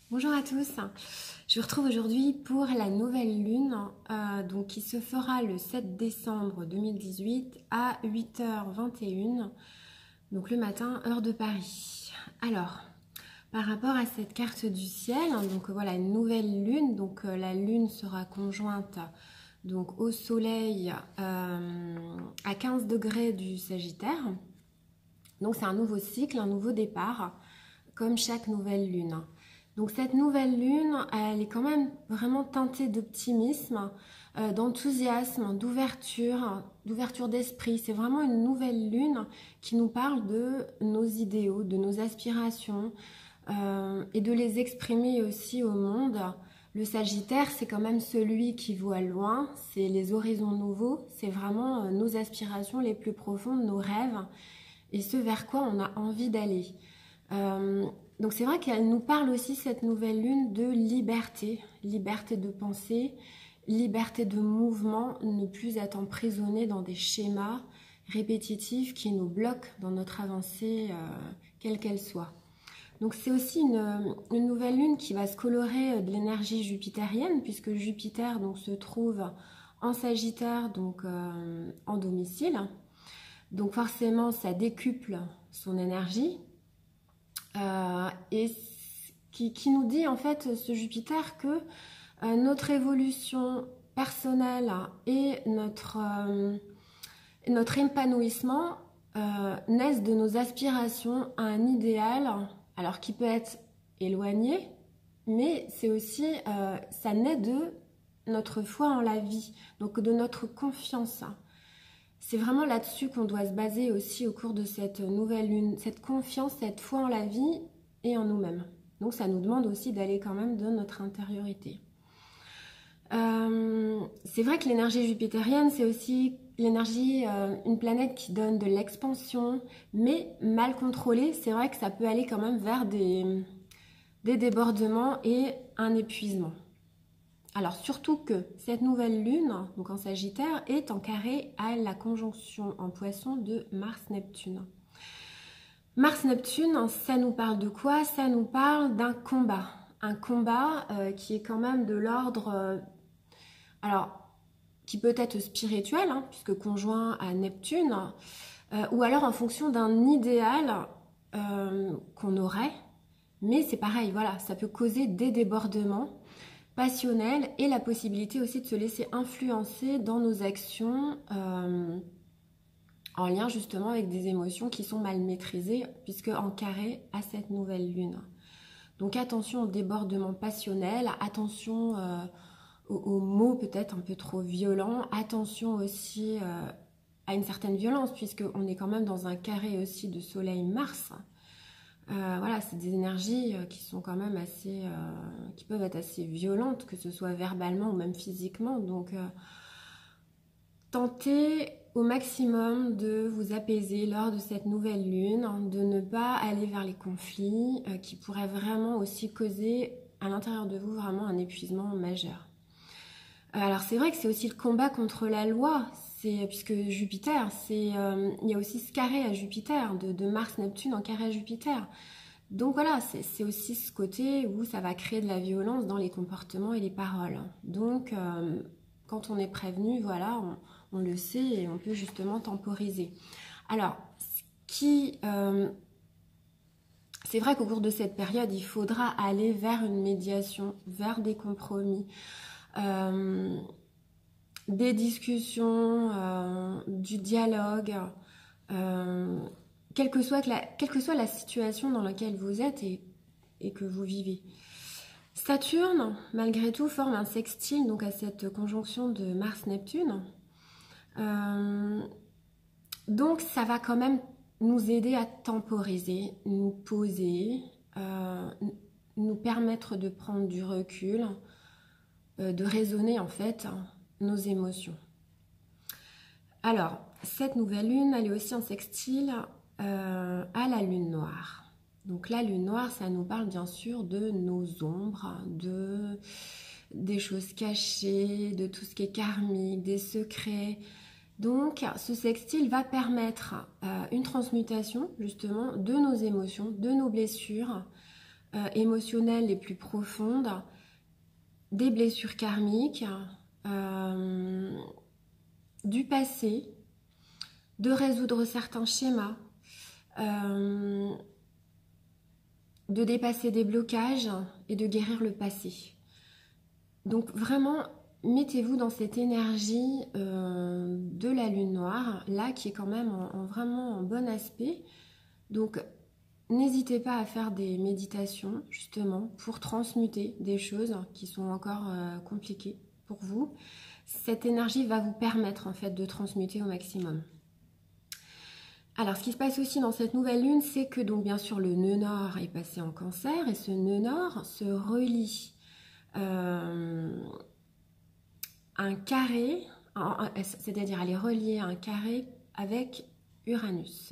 Bonjour à tous, je vous retrouve aujourd'hui pour la nouvelle lune donc qui se fera le 7 décembre 2018 à 8h21, donc le matin, heure de Paris. Alors, par rapport à cette carte du ciel, donc voilà une nouvelle lune, donc la lune sera conjointe donc au soleil à 15 degrés du Sagittaire. Donc c'est un nouveau cycle, un nouveau départ, comme chaque nouvelle lune. Donc cette nouvelle lune, elle est quand même vraiment teintée d'optimisme, d'enthousiasme, d'ouverture d'esprit. C'est vraiment une nouvelle lune qui nous parle de nos idéaux, de nos aspirations et de les exprimer aussi au monde. Le Sagittaire, c'est quand même celui qui voit loin, c'est les horizons nouveaux, c'est vraiment nos aspirations les plus profondes, nos rêves et ce vers quoi on a envie d'aller. Donc c'est vrai qu'elle nous parle aussi, cette nouvelle lune, de liberté, liberté de pensée, liberté de mouvement, ne plus être emprisonné dans des schémas répétitifs qui nous bloquent dans notre avancée, quelle qu'elle soit. Donc c'est aussi une nouvelle lune qui va se colorer de l'énergie jupitérienne, puisque Jupiter donc, se trouve en Sagittaire, donc en domicile. Donc forcément, ça décuple son énergie. Et qui nous dit en fait, ce Jupiter, que notre évolution personnelle et notre épanouissement naissent de nos aspirations à un idéal, alors qui peut être éloigné, mais c'est aussi, ça naît de notre foi en la vie, donc de notre confiance. C'est vraiment là-dessus qu'on doit se baser aussi au cours de cette nouvelle lune, cette confiance, cette foi en la vie et en nous-mêmes. Donc ça nous demande aussi d'aller quand même de notre intériorité. C'est vrai que l'énergie jupitérienne, c'est aussi l'énergie, une planète qui donne de l'expansion, mais mal contrôlée, c'est vrai que ça peut aller quand même vers des débordements et un épuisement. Alors surtout que cette nouvelle lune, donc en Sagittaire, est en carré à la conjonction en Poisson de Mars-Neptune. Mars-Neptune, ça nous parle de quoi? Ça nous parle d'un combat. Un combat qui est quand même de l'ordre, alors qui peut être spirituel, puisque conjoint à Neptune, ou alors en fonction d'un idéal qu'on aurait. Mais c'est pareil, voilà, ça peut causer des débordements passionnel et la possibilité aussi de se laisser influencer dans nos actions en lien justement avec des émotions qui sont mal maîtrisées puisque en carré à cette nouvelle lune. Donc attention au débordement passionnel, attention aux mots peut-être un peu trop violents, attention aussi à une certaine violence puisqu'on est quand même dans un carré aussi de Soleil-Mars. Voilà, c'est des énergies qui sont quand même assez, qui peuvent être assez violentes, que ce soit verbalement ou même physiquement. Donc, tentez au maximum de vous apaiser lors de cette nouvelle lune, de ne pas aller vers les conflits qui pourraient vraiment aussi causer à l'intérieur de vous vraiment un épuisement majeur. Alors c'est vrai que c'est aussi le combat contre la loi, puisque Jupiter, il y a aussi ce carré à Jupiter, de Mars-Neptune en carré à Jupiter. Donc voilà, c'est aussi ce côté où ça va créer de la violence dans les comportements et les paroles. Donc quand on est prévenu, voilà, on le sait et on peut justement temporiser. Alors, c'est vrai qu'au cours de cette période, il faudra aller vers une médiation, vers des compromis. Des discussions, du dialogue, quelle que soit la situation dans laquelle vous êtes et que vous vivez. Saturne, malgré tout, forme un sextile donc à cette conjonction de Mars-Neptune. Donc ça va quand même nous aider à temporiser, nous poser, nous permettre de prendre du recul, de raisonner en fait nos émotions. Alors, cette nouvelle lune, elle est aussi en sextile à la lune noire. Donc la lune noire, ça nous parle bien sûr de nos ombres, des choses cachées, de tout ce qui est karmique, des secrets. Donc ce sextile va permettre une transmutation justement de nos émotions, de nos blessures, émotionnelles les plus profondes, des blessures karmiques, du passé, de résoudre certains schémas, de dépasser des blocages et de guérir le passé. Donc vraiment, mettez-vous dans cette énergie de la lune noire, là qui est quand même vraiment en bon aspect. Donc n'hésitez pas à faire des méditations justement pour transmuter des choses qui sont encore compliquées pour vous. Cette énergie va vous permettre en fait de transmuter au maximum. Alors, ce qui se passe aussi dans cette nouvelle lune, c'est que donc bien sûr le nœud nord est passé en Cancer et ce nœud nord se relie un carré, c'est-à-dire elle est reliée à un carré avec Uranus.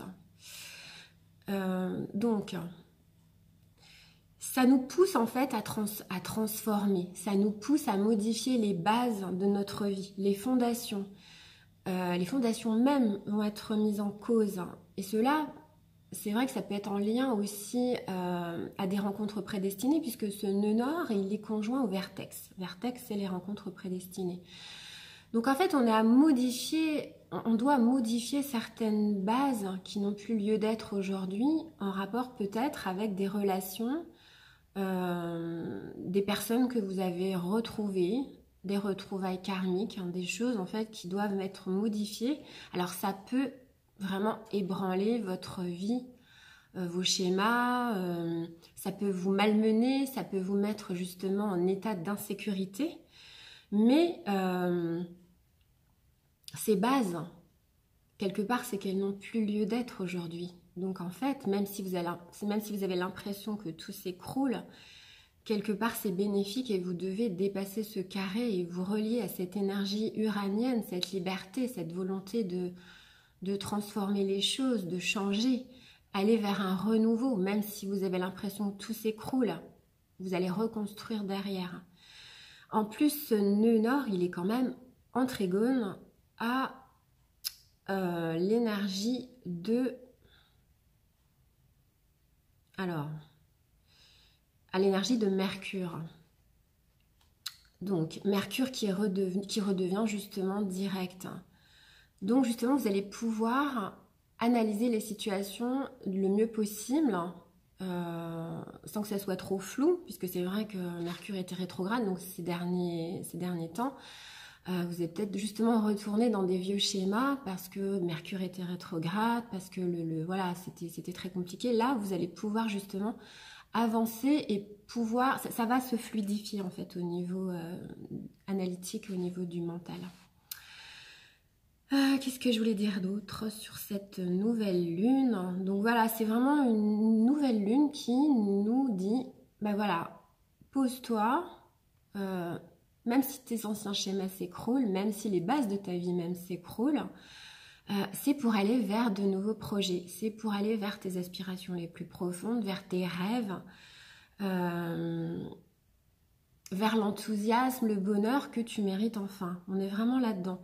Donc, ça nous pousse en fait à transformer, ça nous pousse à modifier les bases de notre vie, les fondations. Les fondations même vont être mises en cause. Et cela, c'est vrai que ça peut être en lien aussi à des rencontres prédestinées, puisque ce nœud nord, il est conjoint au vertex. Vertex, c'est les rencontres prédestinées. Donc en fait, on doit modifier certaines bases qui n'ont plus lieu d'être aujourd'hui, en rapport peut-être avec des relations, des personnes que vous avez retrouvées, des retrouvailles karmiques, hein, des choses en fait qui doivent être modifiées. Alors ça peut vraiment ébranler votre vie, vos schémas, ça peut vous malmener, ça peut vous mettre justement en état d'insécurité, mais ces bases, quelque part, c'est qu'elles n'ont plus lieu d'être aujourd'hui. Donc en fait, même si vous avez l'impression que tout s'écroule, quelque part c'est bénéfique et vous devez dépasser ce carré et vous relier à cette énergie uranienne, cette liberté, cette volonté de transformer les choses, de changer, aller vers un renouveau, même si vous avez l'impression que tout s'écroule, vous allez reconstruire derrière. En plus, ce nœud nord, il est quand même en trigone à l'énergie de... Alors... à l'énergie de Mercure. Donc, Mercure qui redevient justement direct. Donc, justement, vous allez pouvoir analyser les situations le mieux possible, sans que ça soit trop flou, puisque c'est vrai que Mercure était rétrograde, donc ces derniers temps, vous êtes peut-être justement retourné dans des vieux schémas, parce que Mercure était rétrograde, parce que voilà, c'était très compliqué. Là, vous allez pouvoir justement avancer et pouvoir, ça va se fluidifier en fait au niveau analytique, au niveau du mental. Qu'est-ce que je voulais dire d'autre sur cette nouvelle lune? Donc voilà, c'est vraiment une nouvelle lune qui nous dit, ben voilà, pose-toi, même si tes anciens schémas s'écroulent, même si les bases de ta vie même s'écroulent, c'est pour aller vers de nouveaux projets, c'est pour aller vers tes aspirations les plus profondes, vers tes rêves, vers l'enthousiasme, le bonheur que tu mérites enfin. On est vraiment là-dedans.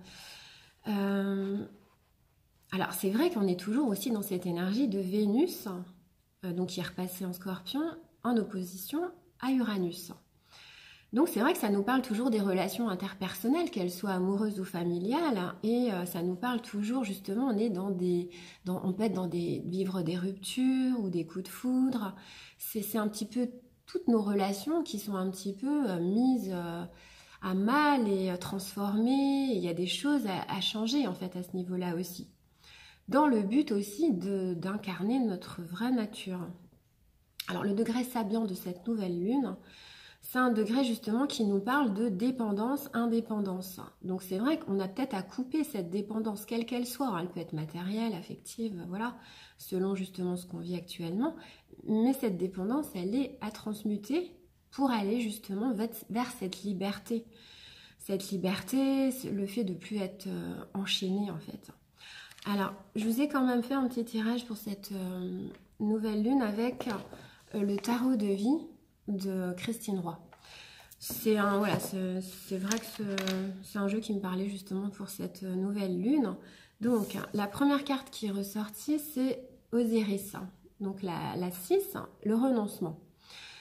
Alors c'est vrai qu'on est toujours aussi dans cette énergie de Vénus, donc qui est repassée en Scorpion, en opposition à Uranus. Donc c'est vrai que ça nous parle toujours des relations interpersonnelles, qu'elles soient amoureuses ou familiales, et ça nous parle toujours justement, on peut être vivre des ruptures ou des coups de foudre. C'est un petit peu toutes nos relations qui sont un petit peu mises à mal et transformées. Il y a des choses à changer en fait à ce niveau-là aussi, dans le but aussi d'incarner notre vraie nature. Alors le degré sabiant de cette nouvelle lune, c'est un degré justement qui nous parle de dépendance-indépendance. Donc c'est vrai qu'on a peut-être à couper cette dépendance, quelle qu'elle soit. Elle peut être matérielle, affective, voilà, selon justement ce qu'on vit actuellement. Mais cette dépendance, elle est à transmuter pour aller justement vers cette liberté. Cette liberté, le fait de ne plus être enchaîné en fait. Alors, je vous ai quand même fait un petit tirage pour cette nouvelle lune avec le tarot de vie de Christine Roy. C'est vrai que c'est un jeu qui me parlait justement pour cette nouvelle lune. Donc la première carte qui est ressortie, c'est Osiris. Donc la 6, le renoncement.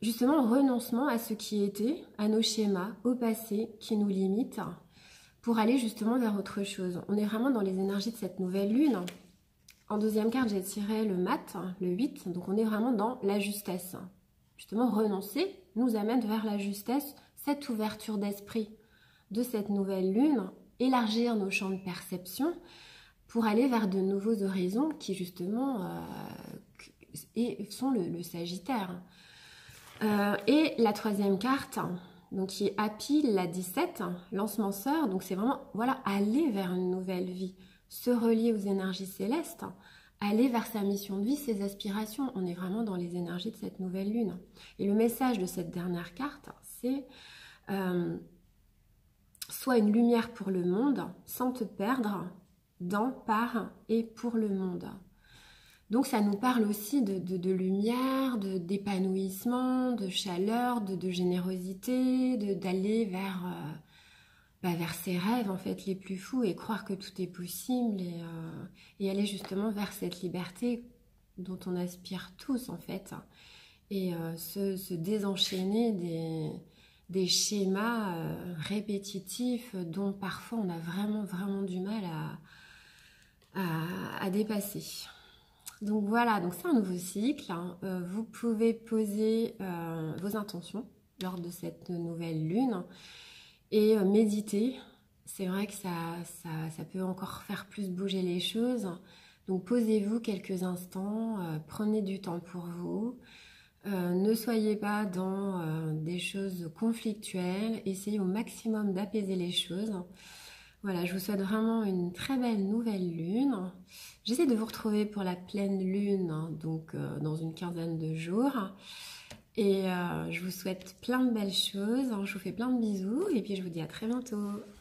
justement renoncement à ce qui était, à nos schémas, au passé qui nous limitent, pour aller justement vers autre chose. On est vraiment dans les énergies de cette nouvelle lune. En deuxième carte, j'ai tiré le mat, le 8, donc on est vraiment dans la justesse. Justement, renoncer nous amène vers la justesse, cette ouverture d'esprit de cette nouvelle lune, élargir nos champs de perception pour aller vers de nouveaux horizons qui justement sont le Sagittaire. Et la troisième carte, donc qui est Happy, la 17, l'ensemenceur, donc c'est vraiment voilà, aller vers une nouvelle vie, se relier aux énergies célestes, aller vers sa mission de vie, ses aspirations. On est vraiment dans les énergies de cette nouvelle lune. Et le message de cette dernière carte, c'est sois une lumière pour le monde sans te perdre dans, par et pour le monde. Donc ça nous parle aussi de lumière, d'épanouissement, de chaleur, de générosité, d'aller vers ses rêves en fait les plus fous et croire que tout est possible et aller justement vers cette liberté dont on aspire tous en fait et se désenchaîner des schémas répétitifs dont parfois on a vraiment du mal à dépasser. Donc voilà, donc c'est un nouveau cycle. Vous pouvez poser vos intentions lors de cette nouvelle lune et méditer. C'est vrai que ça peut encore faire plus bouger les choses. Donc posez-vous quelques instants, prenez du temps pour vous. Ne soyez pas dans des choses conflictuelles. Essayez au maximum d'apaiser les choses. Voilà, je vous souhaite vraiment une très belle nouvelle lune. J'essaie de vous retrouver pour la pleine lune, hein, donc dans une quinzaine de jours. Et je vous souhaite plein de belles choses. Je vous fais plein de bisous et puis je vous dis à très bientôt.